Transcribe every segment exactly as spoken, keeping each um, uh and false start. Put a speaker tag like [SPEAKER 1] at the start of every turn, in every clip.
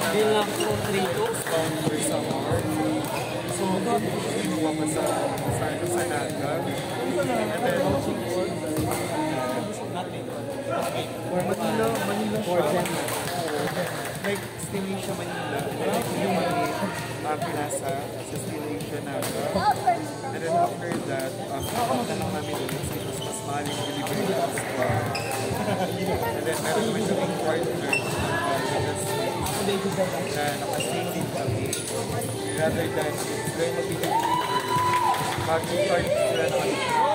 [SPEAKER 1] Yun lang po, three two.
[SPEAKER 2] Stronger sa heart. So, kinuha pa sa sa sa naga. And then,
[SPEAKER 1] Nothing.
[SPEAKER 2] Manila, Manila siya. Like, still siya Manila. Yung maliit, uh, pinasa sa still siya naga. And then after that, um, tanong namin ulit sa mas mas mahal yung delivery cost pa. And then meron kami kaming partner uh, na nakasave din kami. Rather than it's going to be delivered. Mag-start sila ng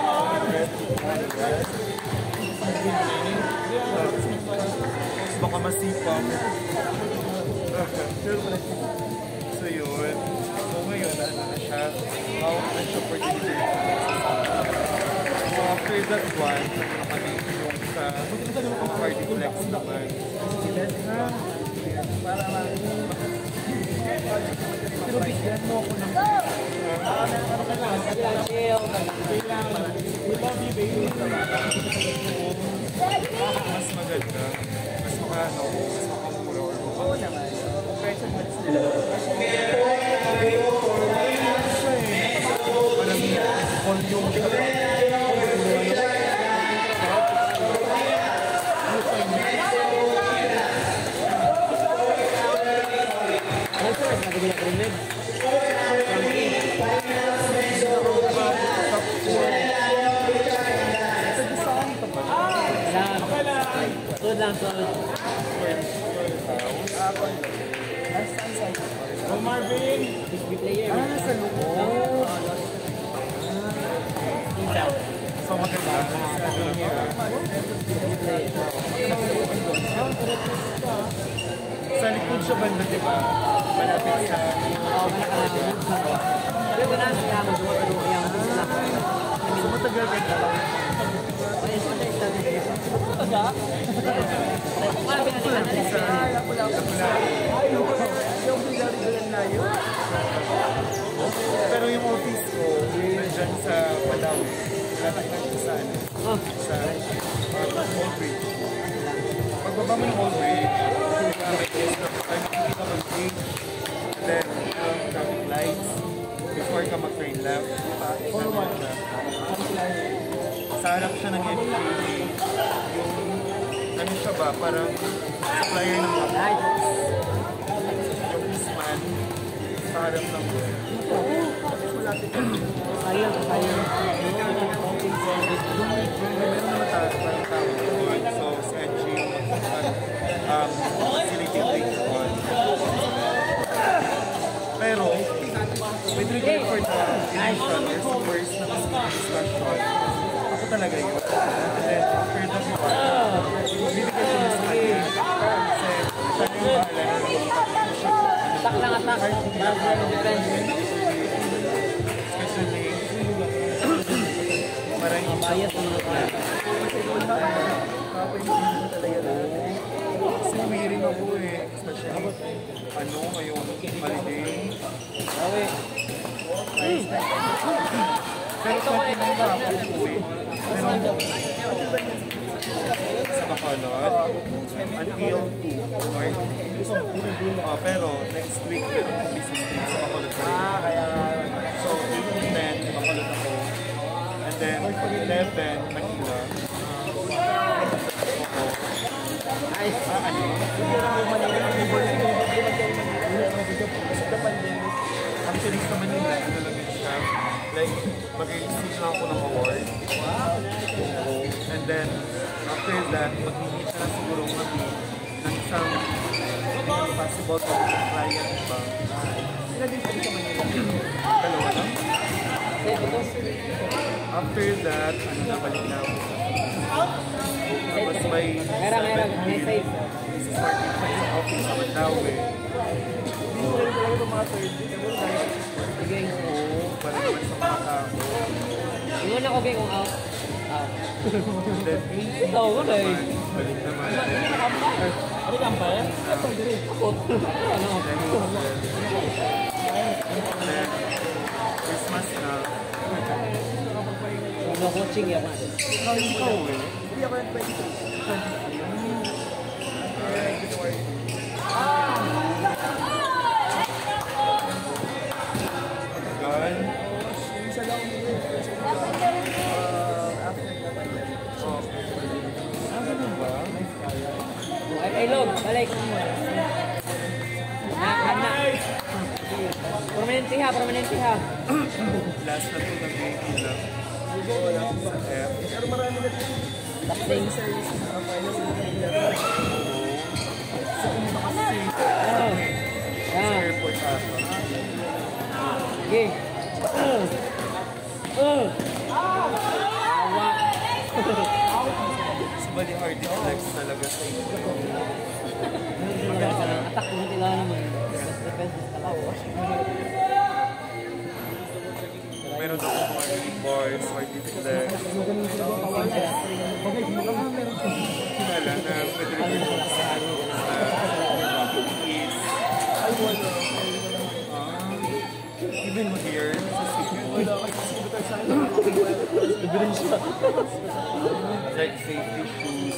[SPEAKER 2] baka masipag. So yun. So ngayon, ano na siya? Out na siya for delivery. So after that one, ano kami yung sa party flex naman. Para lang. Pero bigyan mo ako ng mas maganda. Mas makano. Mas makamura or mukha. Oo naman. Parang volume siya.
[SPEAKER 1] Good lang, good.
[SPEAKER 2] Oh, Marvin!
[SPEAKER 1] Display player.
[SPEAKER 2] Ah, nasa loob. So, maganda. Sa likod siya banda, di ba? Malapit sa...
[SPEAKER 1] Oo, malapit. Pero ba na siya mag-duwa-duwa yung gusto na.
[SPEAKER 2] So, matagal ganda lang.
[SPEAKER 1] Ay, so next time. Taga? Wala pinalikan na rin.
[SPEAKER 2] Ay, ako lang. Ay, yung bilari-bilan na yun. Pero yung office ko, nandyan sa Palawi. Latak-tak siya sa ano? Sa Hall Bridge. Pagbaba mo ng Hall Bridge, ay makikita mo bridge. Then, um, traffic lights. Before ka mag-turn left. Forward na. Sa harap siya ng F P A. Yung, ano siya ba? Parang supplier ng mga lights. Yung Eastman. Sa harap ng doon.
[SPEAKER 1] Sayang, sayang.
[SPEAKER 2] Meron naman tayo parang tawag doon. So, si Angie yung um, facilitating doon. Pero, with regard for the initial or sa first na discussion, ako talaga yun. And then, after that one, bibigyan siya na sa kanya. Kasi, siya na yung bahala na yung
[SPEAKER 1] atak lang, atak.
[SPEAKER 2] especially, parang yung
[SPEAKER 1] bayad mo na tayo.
[SPEAKER 2] kasi umiring ako eh. Especially, ano, ngayong holiday.
[SPEAKER 1] Awe.
[SPEAKER 2] Pero twenty nine na ako uwi. Pero sa Bacolod, until two, right? Uh, pero next week, business week sa Bacolod pa rin.
[SPEAKER 1] Ah, kaya...
[SPEAKER 2] So, eight to ten, Bacolod ako. And then, eleven, Manila.
[SPEAKER 1] Nice.
[SPEAKER 2] Ah, ano? Actually, sa Manila, ano lang yun siya. Like, mag-receive lang ako ng award. And then, after that, mag-meet na siguro kami ng isang possible client pa. Sila din sa Manila. Dalawa lang. After that, ano na, balik na ako. Tapos by seven P M, this is working sa office sa Mandawi. Hindi mo rin talaga itong mga thirty. Sige, oo, para naman sa mga tao.
[SPEAKER 1] Ingon ako ba kung out? Out.
[SPEAKER 2] Then,
[SPEAKER 1] Ito, wala eh.
[SPEAKER 2] balik naman.
[SPEAKER 1] Hindi na kampay. Ano kampay? Ako. Ano?
[SPEAKER 2] Then, Christmas na.
[SPEAKER 1] Ano coaching yan?
[SPEAKER 2] Ikaw yung ikaw eh. Hindi ako yung twenty-three. twenty-three. Ah!
[SPEAKER 1] Permanente ha, permanente ha.
[SPEAKER 2] Last na po ng Yankee lang. Wala sa F. Pero marami na dito.
[SPEAKER 1] Tapsing.
[SPEAKER 2] Sa airport ako.
[SPEAKER 1] Sige. Uh. Uh. Awa.
[SPEAKER 2] Bali hard to flex talaga sa inyo.
[SPEAKER 1] Atak mo nila naman. Defense ka lang.
[SPEAKER 2] Meron ako mga reading bars, hard to flex. Kinala na pwede rin yung sa is even here like safety shoes,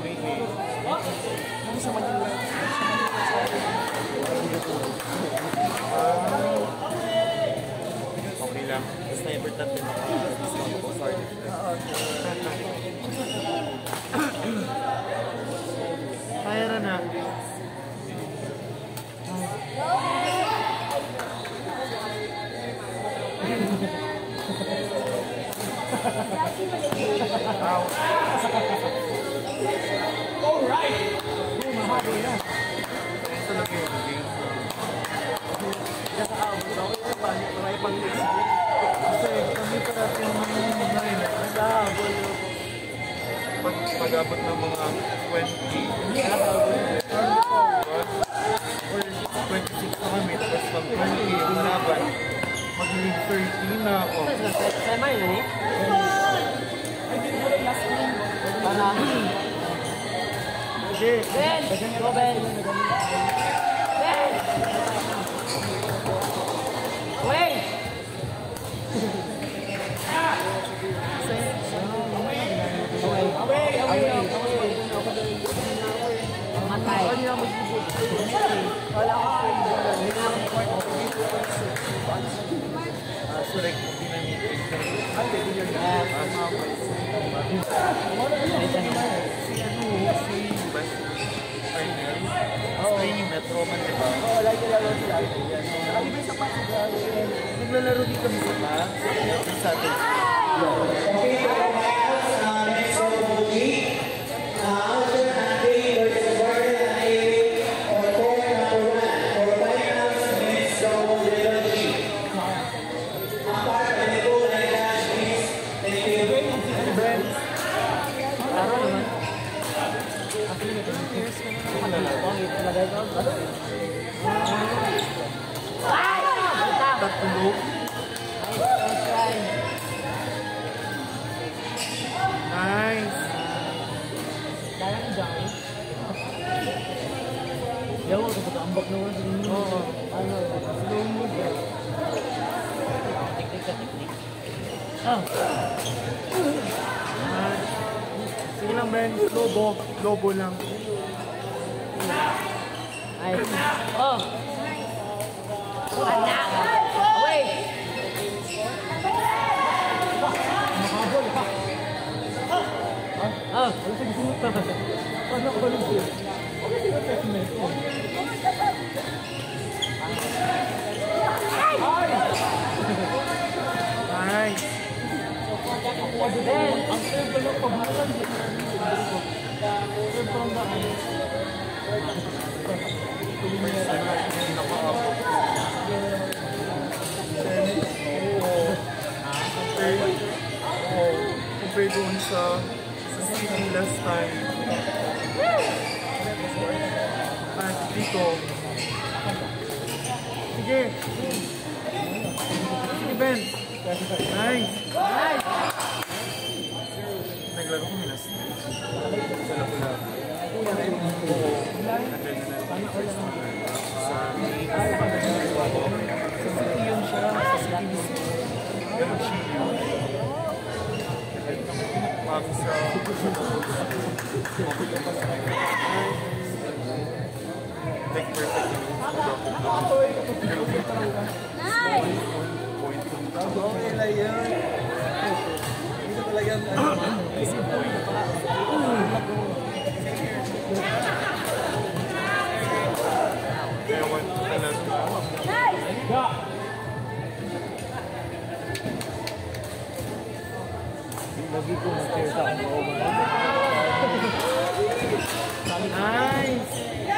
[SPEAKER 2] okay lang. Basta important din ako. Sorry. Kaya na na. Alright! Ito lang yung game. Kasi kami pa natin yung pag pag-abot ng mga twenty or twenty-six na kami, tapos pag twenty yung laban, magiging thirty na ako.
[SPEAKER 1] Sema yun eh? Para?
[SPEAKER 2] Okay.
[SPEAKER 1] Ben! Go Ben! Ben! Wait! Away! Away! Away! Matay! Wala ko
[SPEAKER 2] So like, pinamit ko. Ay, pwede yun. Training Metro man, diba?
[SPEAKER 1] Oo, lagi laro sila.
[SPEAKER 2] Naglalaro din kami sa taas. Sa atin.
[SPEAKER 3] Okay, uh, next one will be uh, Alton Andy versus Gordon Andy on court number one for five rounds against double level G. Apart from the goal and dash, please. Thank you.
[SPEAKER 1] Laro naman.
[SPEAKER 2] Tatlo. Nice.
[SPEAKER 1] Kaya ko dyan eh. Yaw, ito ba ambak naman sa inyo? Oo. Ano, slow mo dyan. Teknik ka, teknik. Ah.
[SPEAKER 2] Sige lang, Ben. Lobo. Lobo lang.
[SPEAKER 1] Ay. Oh. Anak. Away. Ah. Ano ko ba siya? Okay, sige, teknik.
[SPEAKER 2] Nice.
[SPEAKER 1] Ben.
[SPEAKER 2] Ang simple ng pagbukan. Simple ang daan. First time natin naka-abot. Compared, oh, compared doon sa sa city last time. At dito. Sige. Sige, Ben. Nice.
[SPEAKER 1] Nice.
[SPEAKER 2] Naglaro kami last time. Sa Lapula. Oo. Sa city yun siya. Sa city. Pero chill yun. Pag sa... Like perfect yun.
[SPEAKER 1] Nice.
[SPEAKER 2] Point.
[SPEAKER 3] Okay lang yun. Ito talagang
[SPEAKER 2] Easy point. Kaya one talaga.
[SPEAKER 1] Lagi ko mag-share sa ako. Nice!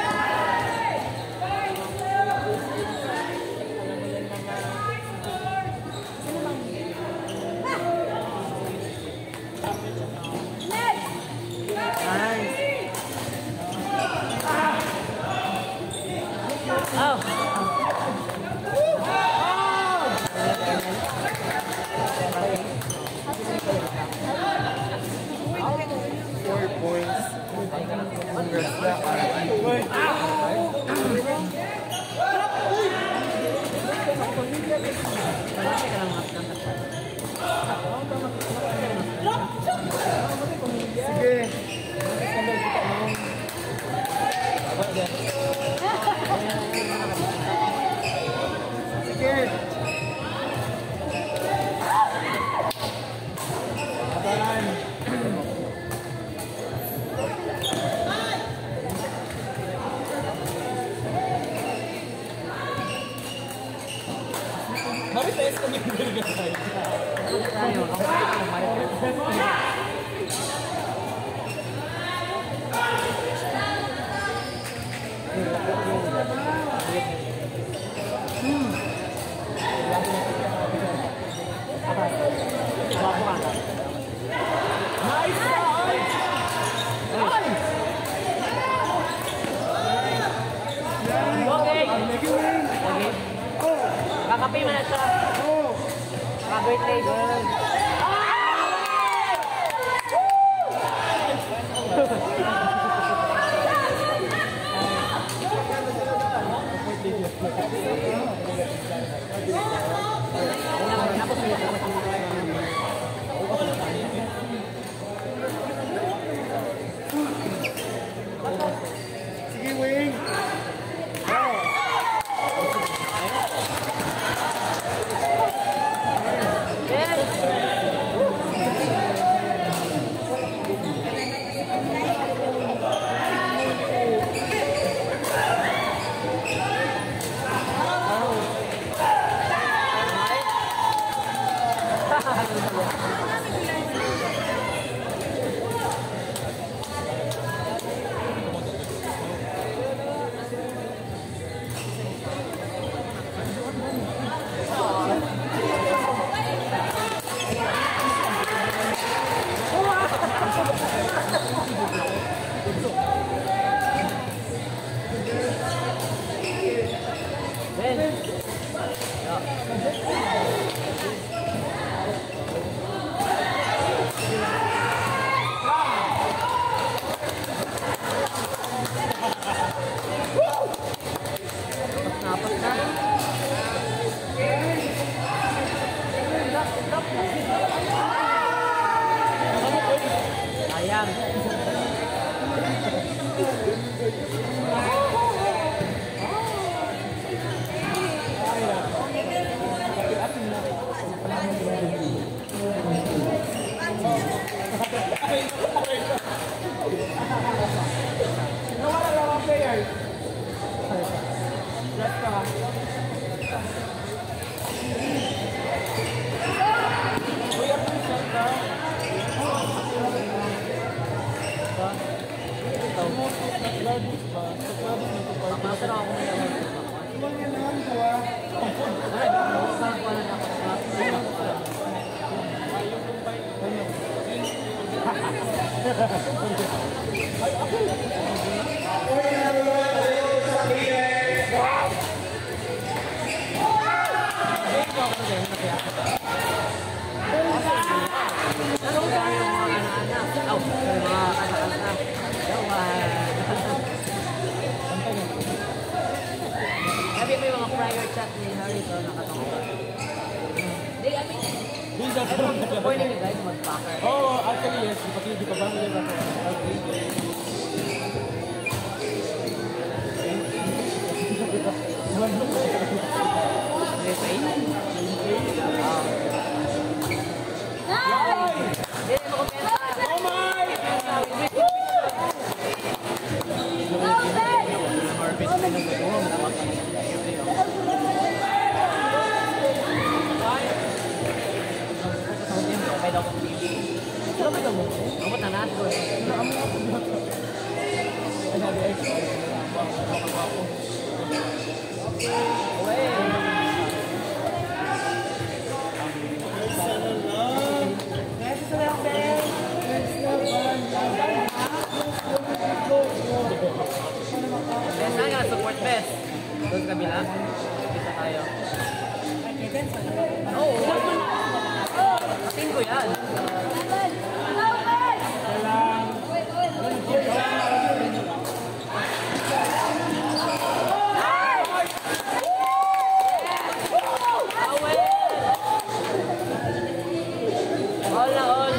[SPEAKER 2] Four points. Congrats na. Sige. Sige. Abangan. Marites kami yung burger tayo.
[SPEAKER 1] Tayo, ang marites. Kakapay mo na siya. Ka-birthday.
[SPEAKER 2] Sige, Wing. Sabi mo yung mga prior chat ni Harry so nakatungkol. Di, I mean, pwede nyo guys mag-packer. Oh, actually yes. Di pa ba mo yung ako?
[SPEAKER 1] Doon sa kabila. Kita tayo. Oo. Katin ko yan. All na all.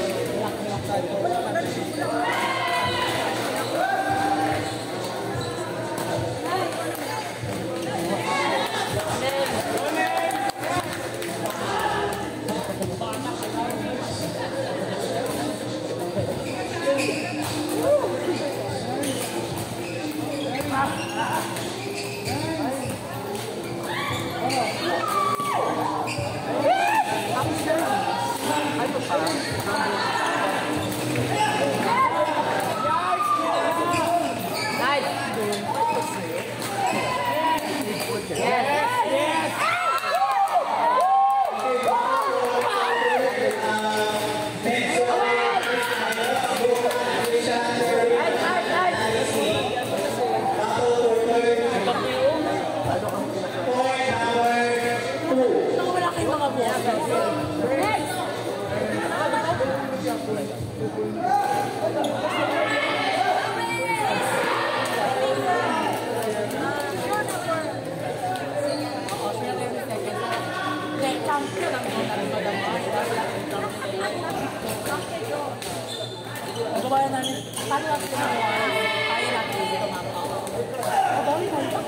[SPEAKER 4] Kabayan namin, paano natin ginagawa? Kaya natin dito mapa. Kabayan namin.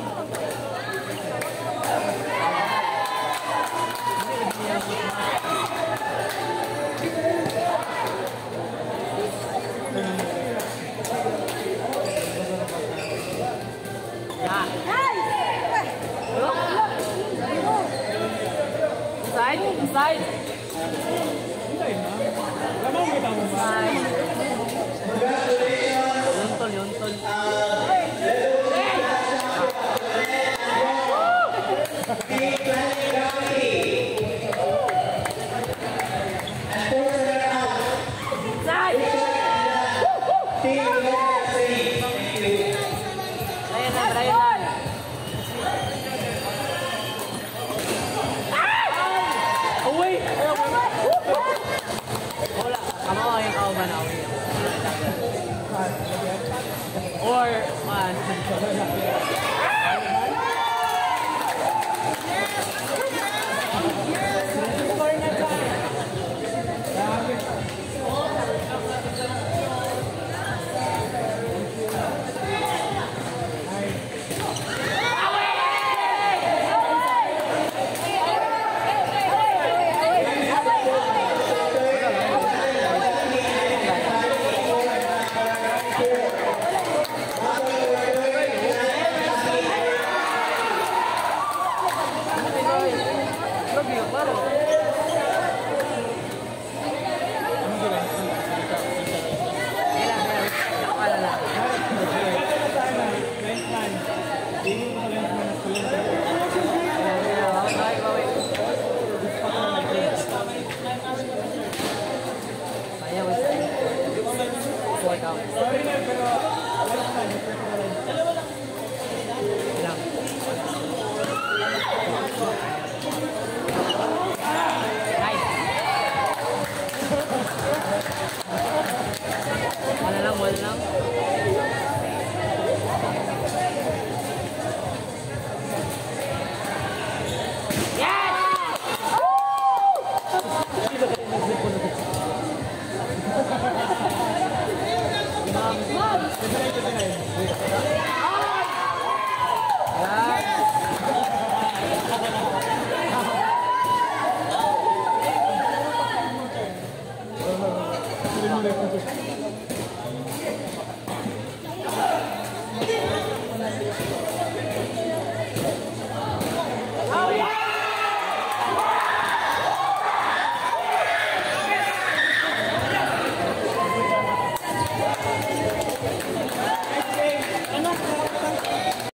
[SPEAKER 1] Inside, inside. Yontol, yontol. Ayan na, try na. Away! Wala, kamo yung kauban na away. Or, man. Wala lang, wala lang.
[SPEAKER 2] Yes.